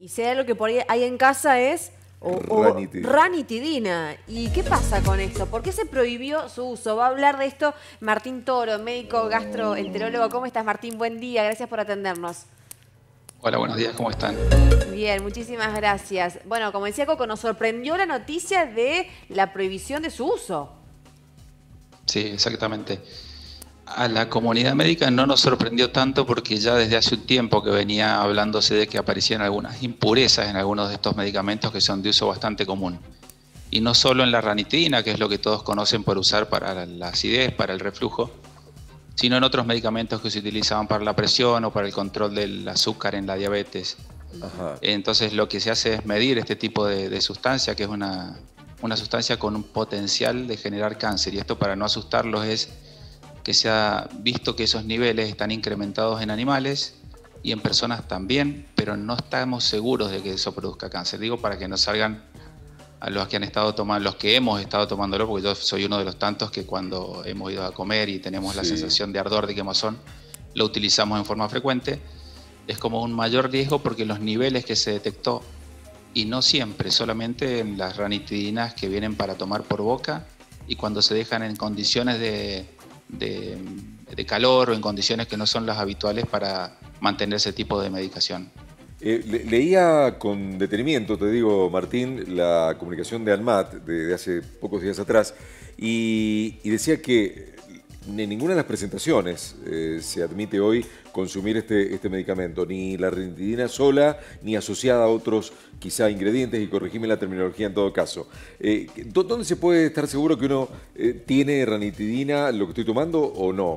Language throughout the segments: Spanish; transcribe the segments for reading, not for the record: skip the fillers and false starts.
Y si hay algo que por ahí hay en casa es ranitidina. ¿Y qué pasa con esto? ¿Por qué se prohibió su uso? Va a hablar de esto Martín Toro, médico gastroenterólogo. ¿Cómo estás, Martín? Buen día, gracias por atendernos. Hola, buenos días, ¿cómo están? Bien, muchísimas gracias. Bueno, como decía Coco, nos sorprendió la noticia de la prohibición de su uso. Sí, exactamente. A la comunidad médica no nos sorprendió tanto porque ya desde hace un tiempo que venía hablándose de que aparecían algunas impurezas en algunos de estos medicamentos que son de uso bastante común. Y no solo en la ranitidina, que es lo que todos conocen por usar para la acidez, para el reflujo, sino en otros medicamentos que se utilizaban para la presión o para el control del azúcar en la diabetes. Ajá. Entonces lo que se hace es medir este tipo de sustancia, que es una sustancia con un potencial de generar cáncer. Y esto, para no asustarlos, es que se ha visto que esos niveles están incrementados en animales y en personas también, pero no estamos seguros de que eso produzca cáncer. Digo, para que no salgan a los que han estado tomando, los que hemos estado tomándolo, porque yo soy uno de los tantos que cuando hemos ido a comer y tenemos la sensación de ardor, de quemazón, lo utilizamos en forma frecuente. Es como un mayor riesgo porque los niveles que se detectó, y no siempre, solamente en las ranitidinas que vienen para tomar por boca y cuando se dejan en condiciones de calor o en condiciones que no son las habituales para mantener ese tipo de medicación. Leía con detenimiento, te digo, Martín, la comunicación de ANMAT de hace pocos días atrás y decía que en ninguna de las presentaciones se admite hoy consumir este medicamento, ni la ranitidina sola, ni asociada a otros quizá ingredientes, y corregime la terminología en todo caso. ¿Dónde se puede estar seguro que uno tiene ranitidina, lo que estoy tomando, o no?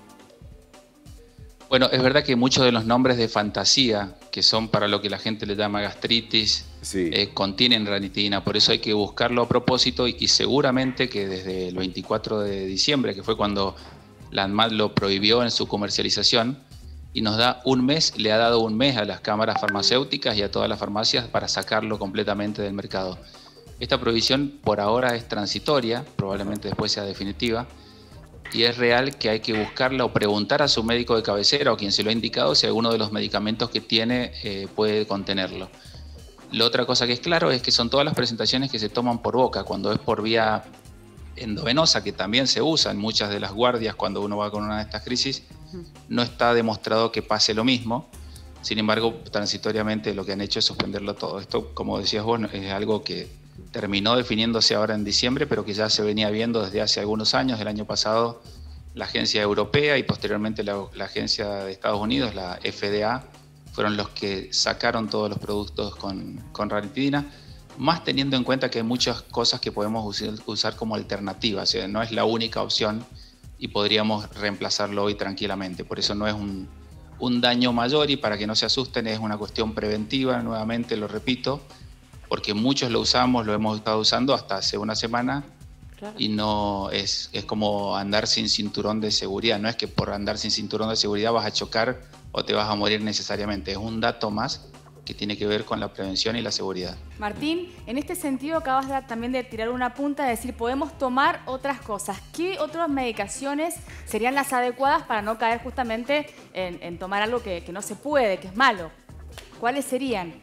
Bueno, es verdad que muchos de los nombres de fantasía, que son para lo que la gente le llama gastritis, contienen ranitidina, por eso hay que buscarlo a propósito y seguramente que desde el 24 de diciembre, que fue cuando la ANMAT lo prohibió en su comercialización, y nos da un mes, le ha dado un mes a las cámaras farmacéuticas y a todas las farmacias para sacarlo completamente del mercado. Esta prohibición por ahora es transitoria, probablemente después sea definitiva, y es real que hay que buscarla o preguntar a su médico de cabecera o quien se lo ha indicado si alguno de los medicamentos que tiene puede contenerlo. La otra cosa que es claro es que son todas las presentaciones que se toman por boca. Cuando es por vía endovenosa, que también se usa en muchas de las guardias cuando uno va con una de estas crisis, no está demostrado que pase lo mismo. Sin embargo, transitoriamente lo que han hecho es suspenderlo todo. Esto, como decías vos, es algo que terminó definiéndose ahora en diciembre, pero que ya se venía viendo desde hace algunos años. El año pasado la agencia europea y posteriormente la agencia de Estados Unidos, la FDA, fueron los que sacaron todos los productos con ranitidina, más teniendo en cuenta que hay muchas cosas que podemos usar como alternativa, o sea, no es la única opción y podríamos reemplazarlo hoy tranquilamente. Por eso no es un daño mayor, y para que no se asusten es una cuestión preventiva, nuevamente lo repito, porque muchos lo usamos, lo hemos estado usando hasta hace una semana. Claro. Y no es como andar sin cinturón de seguridad. No es que por andar sin cinturón de seguridad vas a chocar o te vas a morir necesariamente. Es un dato más que tiene que ver con la prevención y la seguridad. Martín, en este sentido acabas también de tirar una punta, de decir, podemos tomar otras cosas. ¿Qué otras medicaciones serían las adecuadas para no caer justamente en tomar algo que no se puede, que es malo? ¿Cuáles serían?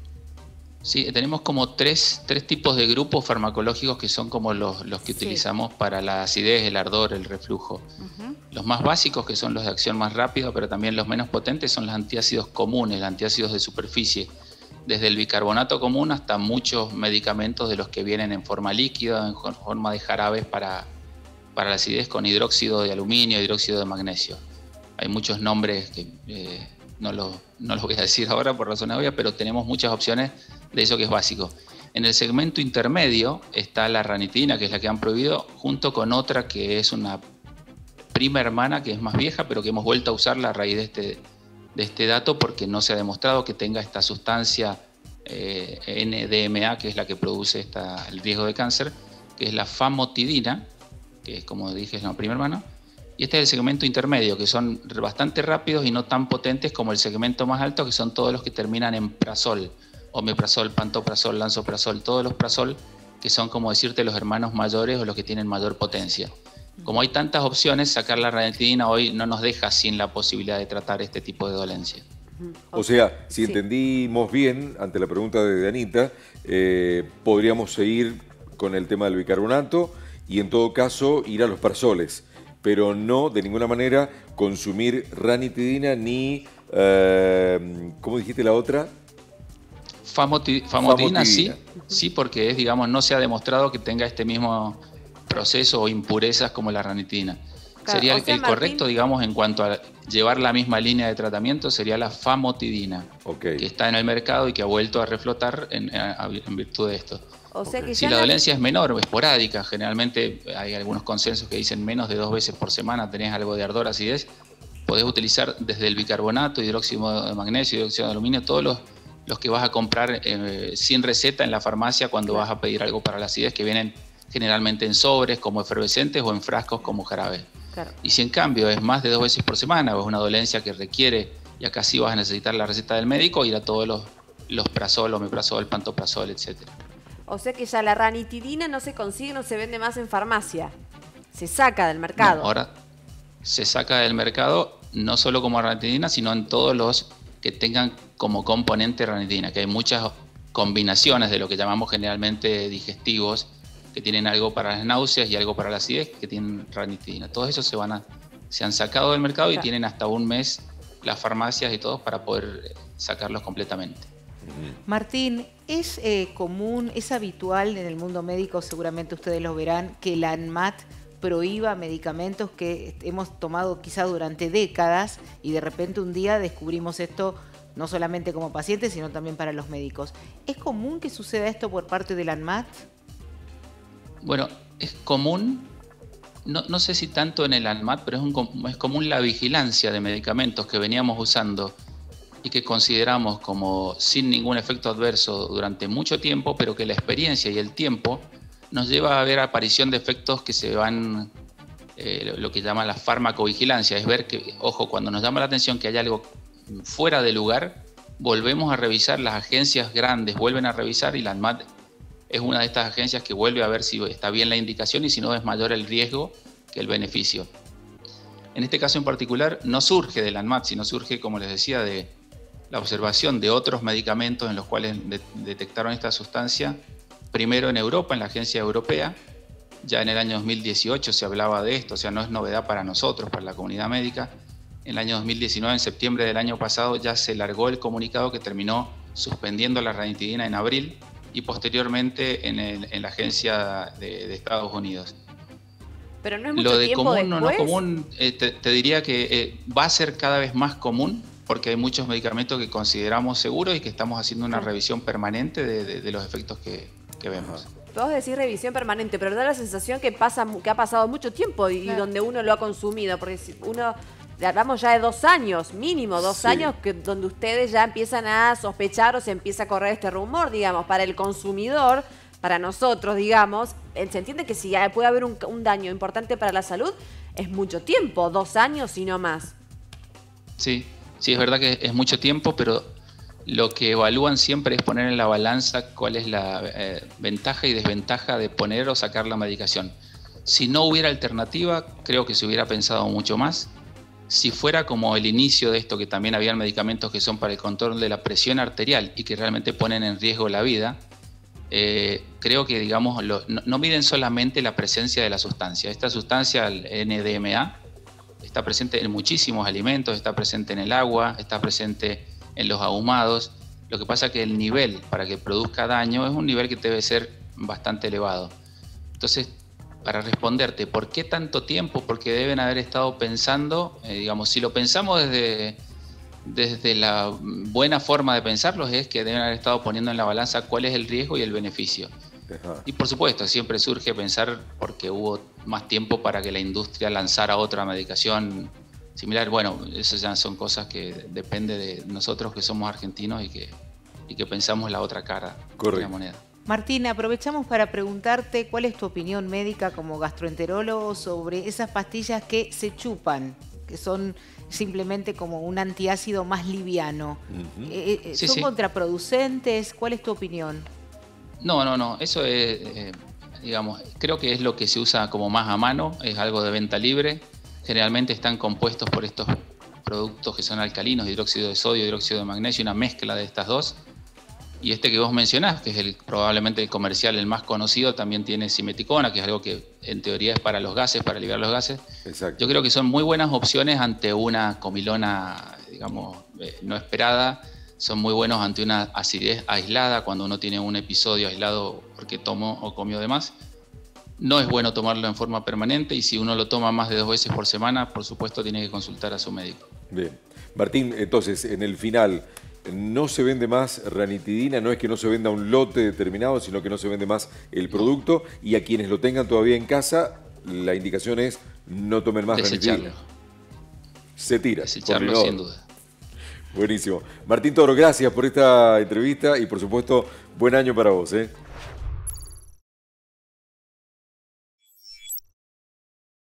Sí, tenemos como tres tipos de grupos farmacológicos que son como los que utilizamos para la acidez, el ardor, el reflujo. Los más básicos, que son los de acción más rápida, pero también los menos potentes, son los antiácidos comunes, los antiácidos de superficie. Desde el bicarbonato común hasta muchos medicamentos de los que vienen en forma líquida, en forma de jarabes para la acidez, con hidróxido de aluminio, hidróxido de magnesio. Hay muchos nombres que no los voy a decir ahora por razones obvias, pero tenemos muchas opciones de eso que es básico. En el segmento intermedio está la ranitidina, que es la que han prohibido, junto con otra que es una prima hermana, que es más vieja, pero que hemos vuelto a usarla a raíz de este dato, porque no se ha demostrado que tenga esta sustancia NDMA, que es la que produce el riesgo de cáncer, que es la famotidina, que es, como dije, es la prima hermana. Y este es el segmento intermedio, que son bastante rápidos y no tan potentes como el segmento más alto, que son todos los que terminan en prazol, omeprazol, pantoprazol, lansoprazol, todos los prazol, que son, como decirte, los hermanos mayores o los que tienen mayor potencia. Como hay tantas opciones, sacar la ranitidina hoy no nos deja sin la posibilidad de tratar este tipo de dolencia. O sea, si entendimos bien, ante la pregunta de Anita, podríamos seguir con el tema del bicarbonato y en todo caso ir a los parasoles, pero no de ninguna manera consumir ranitidina ni, ¿cómo dijiste la otra? Famotidina sí, porque digamos, no se ha demostrado que tenga este mismo proceso o impurezas como la ranitidina. Claro, sería el correcto, digamos, en cuanto a llevar la misma línea de tratamiento, sería la famotidina, que está en el mercado y que ha vuelto a reflotar en virtud de esto. O sea que si la dolencia es menor o esporádica, generalmente hay algunos consensos que dicen menos de 2 veces por semana tenés algo de ardor, acidez, podés utilizar desde el bicarbonato, hidróxido de magnesio, hidróxido de aluminio, todos los que vas a comprar sin receta en la farmacia cuando vas a pedir algo para la acidez, que vienen generalmente en sobres como efervescentes o en frascos como jarabe. Claro. Y si en cambio es más de 2 veces por semana o es una dolencia que requiere, y acá sí vas a necesitar la receta del médico, ir a todos los prazol, omeprazol, pantoprazol, etc. O sea que ya la ranitidina no se consigue, no se vende más en farmacia. Se saca del mercado. No, ahora se saca del mercado no solo como ranitidina, sino en todos los que tengan como componente ranitidina, que hay muchas combinaciones de lo que llamamos generalmente digestivos, que tienen algo para las náuseas y algo para la acidez, que tienen ranitidina. Todos esos se han sacado del mercado y tienen hasta 1 mes las farmacias y todos para poder sacarlos completamente. Martín, ¿es común, es habitual en el mundo médico, seguramente ustedes lo verán, que la ANMAT prohíba medicamentos que hemos tomado quizá durante décadas y de repente un día descubrimos esto no solamente como pacientes, sino también para los médicos? ¿Es común que suceda esto por parte de la ANMAT? Bueno, es común, no sé si tanto en el ANMAT, pero es común la vigilancia de medicamentos que veníamos usando y que consideramos como sin ningún efecto adverso durante mucho tiempo, pero que la experiencia y el tiempo nos lleva a ver aparición de efectos que se van, lo que llama la farmacovigilancia, es ver que, ojo, cuando nos llama la atención que hay algo fuera de lugar, volvemos a revisar, las agencias grandes vuelven a revisar y la ANMAT es una de estas agencias que vuelve a ver si está bien la indicación y si no es mayor el riesgo que el beneficio. En este caso en particular no surge de la ANMAT, sino surge, como les decía, de la observación de otros medicamentos en los cuales detectaron esta sustancia, primero en Europa, en la agencia europea. Ya en el año 2018 se hablaba de esto, o sea, no es novedad para nosotros, para la comunidad médica. En el año 2019, en septiembre del año pasado, ya se largó el comunicado que terminó suspendiendo la ranitidina en abril y posteriormente en la agencia de Estados Unidos. Pero no es mucho Lo de tiempo común después. o no común, te diría que va a ser cada vez más común porque hay muchos medicamentos que consideramos seguros y que estamos haciendo una revisión permanente de los efectos que vemos. Vos decís revisión permanente, pero da la sensación que ha pasado mucho tiempo y donde uno lo ha consumido, porque si uno... Hablamos ya de 2 años, mínimo 2 años, donde ustedes ya empiezan a sospechar o se empieza a correr este rumor, digamos, para el consumidor, para nosotros, digamos, se entiende que si puede haber un daño importante para la salud, es mucho tiempo, 2 años y no más. Sí, es verdad que es mucho tiempo, pero lo que evalúan siempre es poner en la balanza cuál es la ventaja y desventaja de poner o sacar la medicación. Si no hubiera alternativa, creo que se hubiera pensado mucho más. Si fuera como el inicio de esto, que también habían medicamentos que son para el control de la presión arterial y que realmente ponen en riesgo la vida, creo que, digamos, no miden solamente la presencia de la sustancia. Esta sustancia, el NDMA, está presente en muchísimos alimentos, está presente en el agua, está presente en los ahumados. Lo que pasa es que el nivel para que produzca daño es un nivel que debe ser bastante elevado. Entonces, para responderte, ¿por qué tanto tiempo? Porque deben haber estado pensando, digamos, si lo pensamos desde la buena forma de pensarlo, es que deben haber estado poniendo en la balanza cuál es el riesgo y el beneficio. Ajá. Y por supuesto, siempre surge pensar porque hubo más tiempo para que la industria lanzara otra medicación similar. Bueno, esas ya son cosas que depende de nosotros que somos argentinos y que pensamos la otra cara de la moneda. Martín, aprovechamos para preguntarte cuál es tu opinión médica como gastroenterólogo sobre esas pastillas que se chupan, que son simplemente como un antiácido más liviano. ¿Son contraproducentes? ¿Cuál es tu opinión? No. Eso es, digamos, creo que es lo que se usa como más a mano, es algo de venta libre. Generalmente están compuestos por estos productos que son alcalinos, hidróxido de sodio, hidróxido de magnesio, una mezcla de estas dos. Y este que vos mencionás, que es probablemente el comercial, el más conocido, también tiene simeticona, que es algo que en teoría es para los gases, para aliviar los gases. Exacto. Yo creo que son muy buenas opciones ante una comilona, digamos, no esperada. Son muy buenos ante una acidez aislada, cuando uno tiene un episodio aislado porque tomó o comió de más. No es bueno tomarlo en forma permanente, y si uno lo toma más de 2 veces por semana, por supuesto tiene que consultar a su médico. Bien. Martín, entonces, en el final, no se vende más ranitidina, no es que no se venda un lote determinado, sino que no se vende más el producto, y a quienes lo tengan todavía en casa, la indicación es no tomen más ranitidina. Se tira. Desecharlo sin duda. Buenísimo. Martín Toro, gracias por esta entrevista y por supuesto, buen año para vos.